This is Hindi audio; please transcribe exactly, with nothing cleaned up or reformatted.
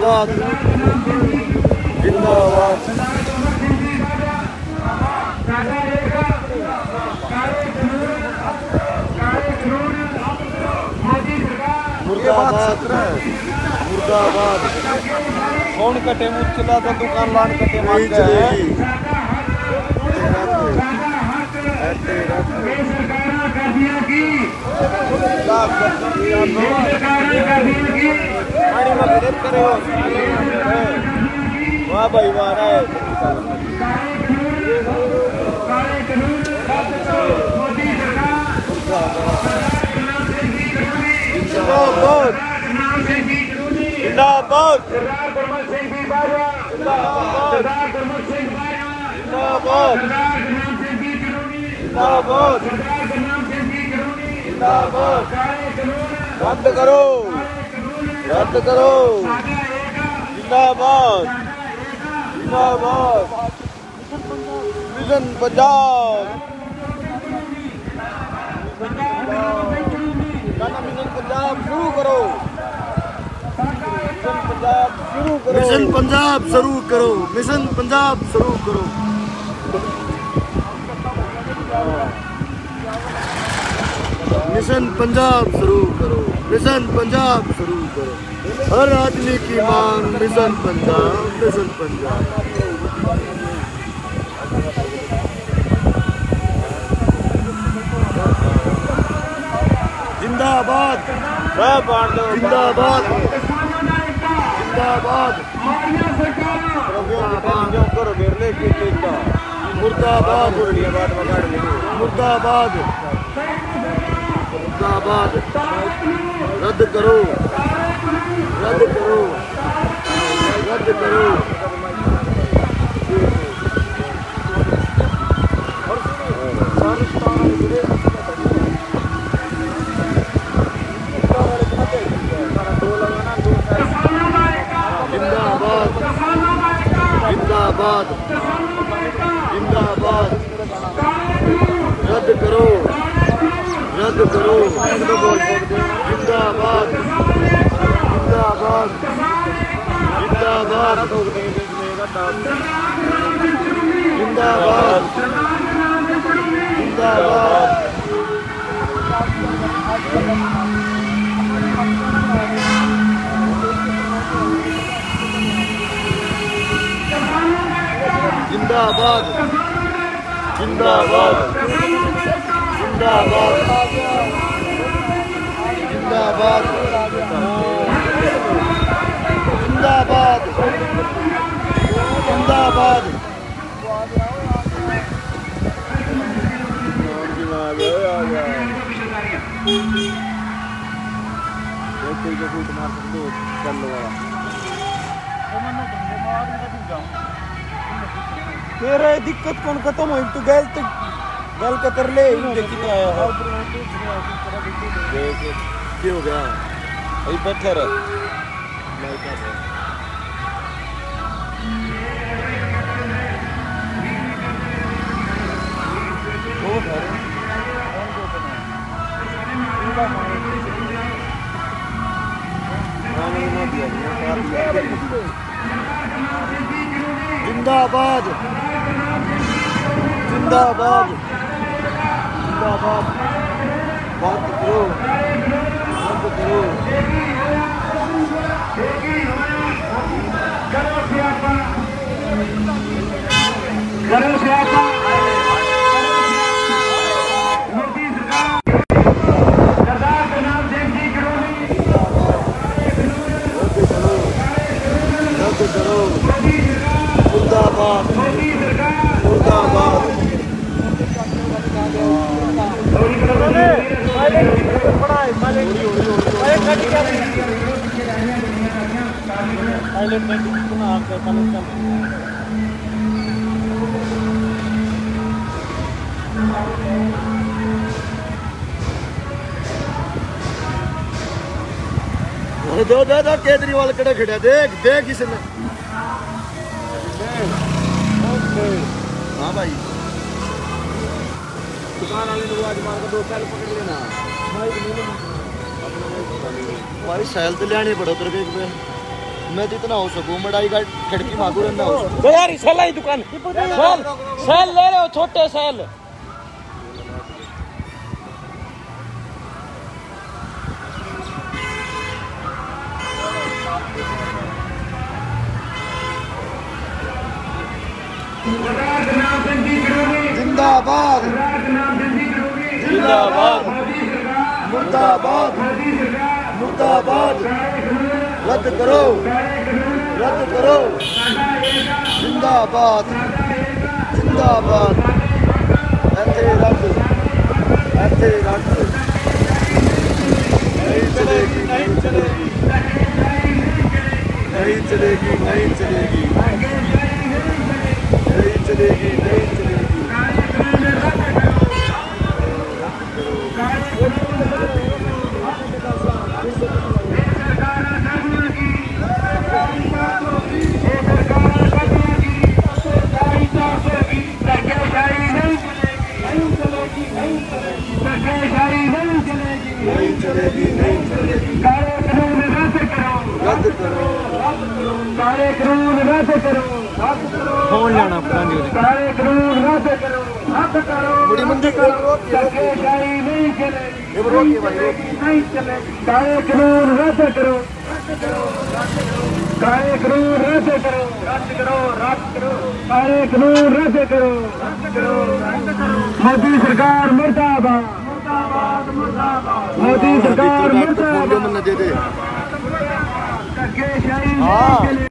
जिंदाबाद जिंदाबाद मुर्दाबाद मुर्दाबाद कौन कटे मुचला तो दुकान लान कटे मार गए वाह भाई वाह जिंदाबाद जिंदाबाद जिंदाबाद जिंदाबाद रद्द करो रद्द करो जिंदाबाद जिंदाबाद मिशन पंजाब मिशन पंजाब शुरू करो मिशन पंजाब शुरू करो मिशन पंजाब शुरू करो मिशन पंजाब शुरू करो मिशन पंजाब शुरू करो हर आदमी की मांग मिशन पंजाब मिशन पंजाब जिंदाबाद जिंदाबाद जिंदाबाद मुर्दाबाद मुर्दाबाद मुर्दाबाद रद्द करो रद्द करो रद्द करो जिंदाबाद जिंदाबाद रद्द करो रद्द करो जिंदाबाद जिंदाबाद जिंदाबाद जिंदाबाद जिंदाबाद जिंदाबाद जिंदाबाद जिंदाबाद जिंदाबाद जिंदाबाद जिंदाबाद तेरे दिक्कत कौन खत्म हो तू गैल तो गल का कर ले देखी नहीं आया है क्या हो गया अभी बैठे रहे मैं क्या है वो है जिंदाबाद जिंदाबाद जिंदाबाद बात करो बात करो करो सियापा मुर्दाबाद मुर्दाबाद दो दो दो केजरीवाल कड़े खड़ा देख देख इसने हाँ भाई दुकान वाले ने आज मार दो पहले पकड़ लेना भाई साइल तो लिया पड़ा उधर के मैं जितना हो सकूं मड़ाई का खिड़की मांगू रहना हो तो यार सेल ही दुकान सेल सेल ले रहे हो छोटे सेल जिंदाबाद जिंदाबाद मुर्दाबाद मुर्दाबाद रद्द करो रद्द करो जिंदाबाद जिंदाबाद ऐसे रद्द ऐसे रद्द नहीं चलेगी नहीं चलेगी नहीं चलेगी नहीं चलेगी नहीं चलेगी नहीं चलेगी नहीं चलेगी नहीं चलेगी रद्द करो सारे कानून रद्द करो फोन लाना पुरानी सारे कानून रद्द करो रद्द करो बड़ी मंदी करो धक्केशाही नहीं चलेगी ये रोकिए भाई रोकिए नहीं चलेगी सारे कानून रद्द करो सारे कानून रद्द करो रद्द करो रद्द करो सारे कानून रद्द करो रद्द करो रद्द करो मोदी सरकार मुर्दाबाद मुर्दाबाद मुर्दाबाद मोदी सरकार मुर्दाबाद दे दे धक्केशाही नहीं हाँ चलेगी।